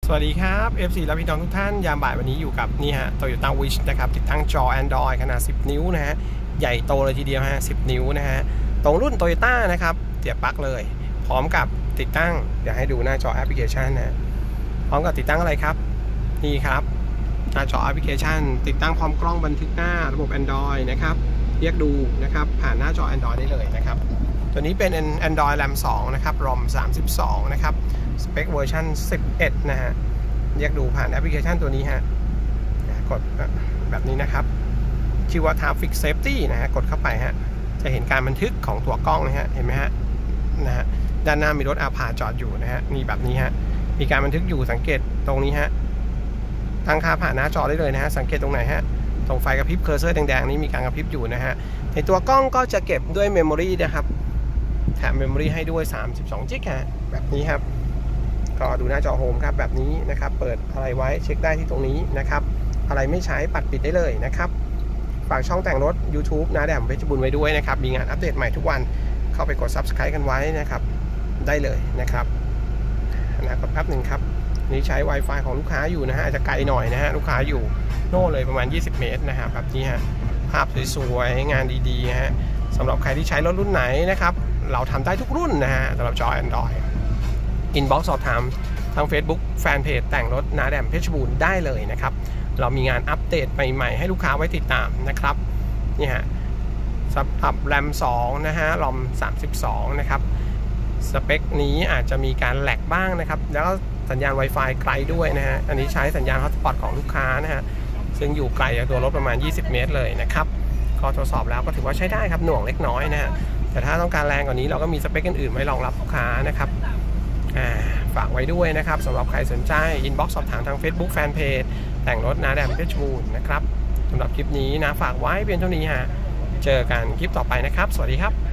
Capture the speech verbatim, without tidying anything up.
สวัสดีครับ เอฟ ซี และพี่น้องทุกท่านยามบ่ายวันนี้อยู่กับนี่ฮะ Toyota Wish นะครับติดตั้งจอ Android ขนาดสิบนิ้วนะฮะใหญ่โตเลยทีเดียวฮะสิบนิ้วนะฮะตรงรุ่น Toyota นะครับเสียบปลั๊กเลยพร้อมกับติดตั้งเดี๋ยวให้ดูหน้าจอแอปพลิเคชันนะพร้อมกับติดตั้งอะไรครับนี่ครับหน้าจอแอปพลิเคชันติดตั้งพร้อมกล้องบันทึกหน้าระบบ Android นะครับเรียกดูนะครับผ่านหน้าจอ Android ได้เลยนะครับตัวนี้เป็น Android แรม สองนะครับ รอม สามสิบสองนะครับสเปคเวอร์ชันสิบเอ็ดนะฮะเรียกดูผ่านแอปพลิเคชันตัวนี้ฮะกดแบบนี้นะครับชื่อว่า Traffic Safety นะฮะกดเข้าไปฮะจะเห็นการบันทึกของตัวกล้องนะฮะเห็นไหมฮะนะฮะด้านหน้ามีรถอาพาจอดอยู่นะฮะนี่แบบนี้ฮะมีการบันทึกอยู่สังเกตตรงนี้ฮะตั้งค่าผ่านหน้าจอได้เลยนะฮะสังเกตตรงไหนฮะตรงไฟกระพริบเคอร์เซอร์แดงๆนี้มีการกระพริบอยู่นะฮะในตัวกล้องก็จะเก็บด้วยเมมโมรีนะครับแถมเมมโมรีให้ด้วยสามสิบสองจิกฮะแบบนี้ครับก็ดูหน้าจอโฮมครับแบบนี้นะครับเปิดอะไรไว้เช็คได้ที่ตรงนี้นะครับอะไรไม่ใช้ปัดปิดได้เลยนะครับฝากช่องแต่งรถ YouTube นาแดมเพชรบุญไว้ด้วยนะครับมีงานอัปเดตใหม่ทุกวันเข้าไปกด Subscribe กันไว้นะครับได้เลยนะครับนะกดแป๊บหนึ่งครับนี่ใช้ Wi-Fi ของลูกค้าอยู่นะฮะอาจจะไกลหน่อยนะฮะลูกค้าอยู่โน่เลยประมาณยี่สิบเมตรนะฮะแบบนี้ฮะภาพสวยๆงานดีๆฮะสำหรับใครที่ใช้รถรุ่นไหนนะครับเราทำได้ทุกรุ่นนะฮะสำหรับจอ Androidอินบ็อกซ์สอบถามทาง Facebook แฟนเพจแต่งรถนาแดมเพชรบูรณ์ได้เลยนะครับเรามีงานอัปเดตใหม่ๆให้ลูกค้าไว้ติดตามนะครับนี่ฮะสำหรับแรมสองนะฮะรอมสามสิบสองนะครับสเปคนี้อาจจะมีการแหลกบ้างนะครับแล้วก็สัญญาณ Wi-Fi ไกลด้วยนะฮะอันนี้ใช้สัญญาณฮอตสปอตของลูกค้านะฮะซึ่งอยู่ไกลจากตัวรถประมาณยี่สิบเมตรเลยนะครับก็ทดสอบแล้วก็ถือว่าใช้ได้ครับหน่วงเล็กน้อยนะฮะแต่ถ้าต้องการแรงกว่านี้เราก็มีสเปคอื่นๆไว้รองรับลูกค้านะครับฝากไว้ด้วยนะครับสำหรับใครสนใจอินบ็อกซ์สอบถามทาง Facebook แฟนเพจแต่งรถนาแดมเพชรบูรณ์นะครับสำหรับคลิปนี้นะฝากไว้เพียงเท่านี้ฮะเจอกันคลิปต่อไปนะครับสวัสดีครับ